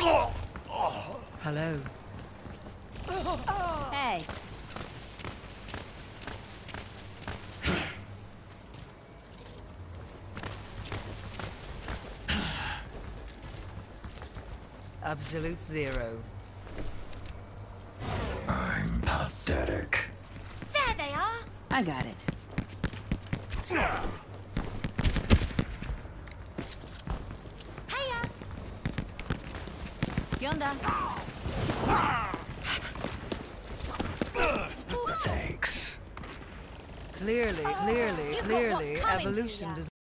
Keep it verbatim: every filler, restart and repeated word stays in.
Hello. Hey. Absolute zero. I'm pathetic. There they are. I got it. Hiya. Yonder. Thanks. Clearly, clearly, You've got clearly, what's coming to evolution ya. does